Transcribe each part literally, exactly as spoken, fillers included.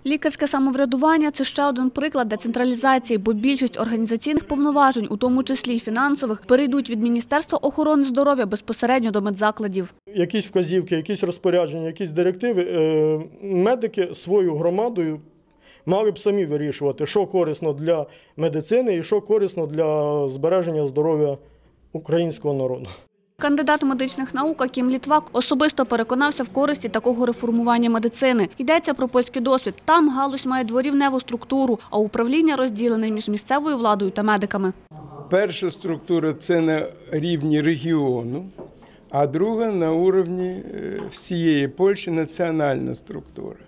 Лікарське самоврядування – це ще один приклад децентралізації, бо більшість організаційних повноважень, у тому числі й фінансових, перейдуть від Міністерства охорони здоров'я безпосередньо до медзакладів. Якісь вказівки, якісь розпорядження, якісь директиви, медики свою громадою мали б самі вирішувати, що корисно для медицини і що корисно для збереження здоров'я українського народу. Кандидат медичних наук Аким Літвак особисто переконався в користі такого реформування медицини. Йдеться про польський досвід. Там галузь має дворівневу структуру, а управління розділене між місцевою владою та медиками. Перша структура – це на рівні регіону, а друга – на рівні всієї Польщі – національна структура.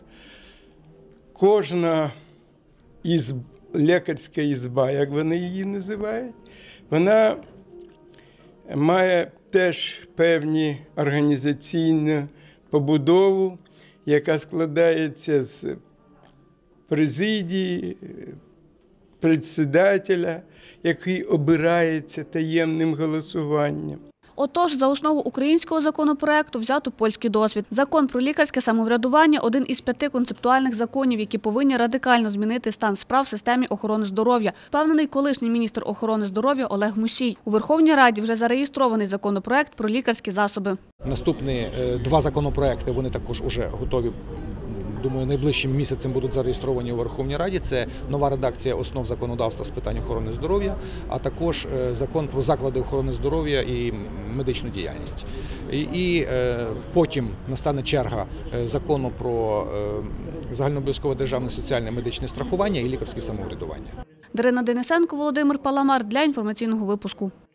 Кожна із, лікарська ізба, як вони її називають, вона має теж певні організаційну побудову, яка складається з президії, председателя, який обирається таємним голосуванням. Отож, за основу українського законопроекту взято польський досвід. Закон про лікарське самоврядування – один із п'яти концептуальних законів, які повинні радикально змінити стан справ в системі охорони здоров'я, впевнений колишній міністр охорони здоров'я Олег Мусій. У Верховній Раді вже зареєстрований законопроект про лікарські засоби. Наступні два законопроекти, вони також вже готові. Думаю, найближчим місяцем будуть зареєстровані у Верховній Раді. Це нова редакція основ законодавства з питань охорони здоров'я, а також закон про заклади охорони здоров'я і медичну діяльність. І, і е, потім настане черга закону про е, загальнообов'язкове державне соціальне медичне страхування і лікарське самоврядування. Дарина Денисенко, Володимир Паламар для інформаційного випуску.